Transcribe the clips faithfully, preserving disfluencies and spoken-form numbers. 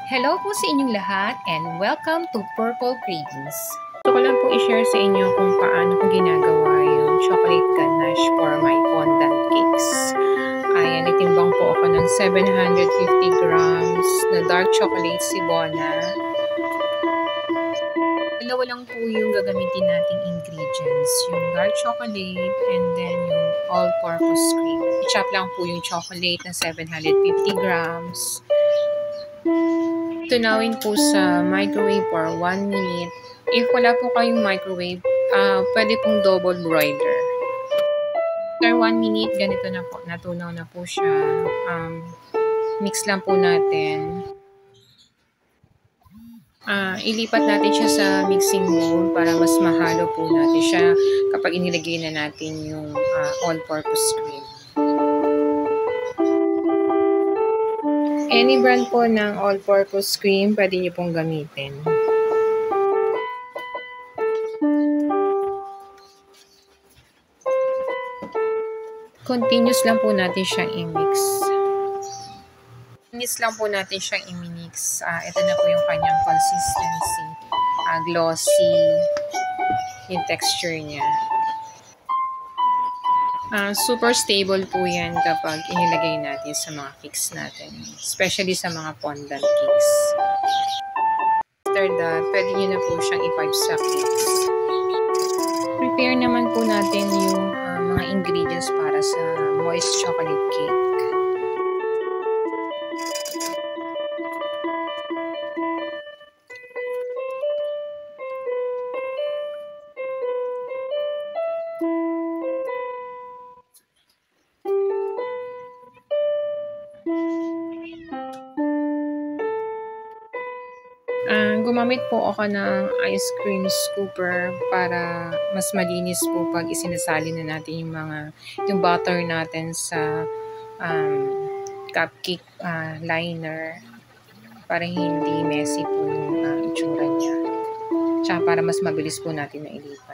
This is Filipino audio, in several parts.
Hello po sa inyong lahat and welcome to Purple Cravings. Gusto ko lang po i-share sa inyo kung paano ko ginagawa yung chocolate ganache for my fondant cakes. Ayan, itimbang po ako ng seven hundred fifty grams na dark chocolate Sibona. Dalawa lang po yung gagamitin nating ingredients, yung dark chocolate and then yung all-purpose cream. I-chop lang po yung chocolate na seven hundred fifty grams. Tunawin po sa microwave for one minute. If wala po kayong microwave, uh, pwede pong double broiler. After one minute, ganito na po. Natunaw na po siya. Um, mix lang po natin. Uh, ilipat natin siya sa mixing bowl para mas mahalo po natin siya kapag inilagay na natin yung uh, all-purpose cream. Any brand po ng all-purpose cream, pwede nyo pong gamitin. Continuous lang po natin siyang i-mix. Mix lang po natin siyang i-mix. Uh, ito na po yung kanyang consistency. Uh, glossy yung texture niya. Uh, super stable po yan kapag inilagay natin sa mga cakes natin. Especially sa mga fondant cakes. After that, pwede nyo na po siyang i-pipe sa cakes. Prepare naman po natin yung uh, mga ingredients para sa moist chocolate cake. Uh, gumamit po ako ng ice cream scooper para mas malinis po pag isinasali na natin yung mga yung butter natin sa um, cupcake uh, liner para hindi messy po yung uh, itsura niya. Tsaka para mas mabilis po natin na ilipat.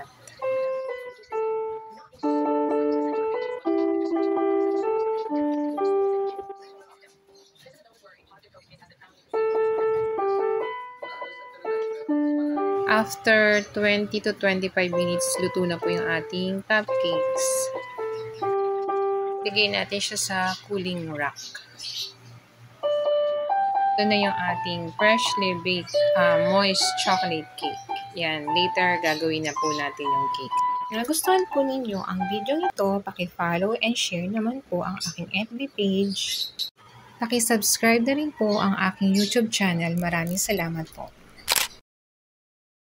After twenty to twenty-five minutes, luto na po yung ating cupcakes. Lagay natin siya sa cooling rack. Ito na yung ating freshly baked uh, moist chocolate cake. Yan, later gagawin na po natin yung cake. Kung nagustuhan po ninyo ang video ito, paki-follow and share naman po ang aking F B page. Paki-subscribe na rin po ang aking YouTube channel. Maraming salamat po.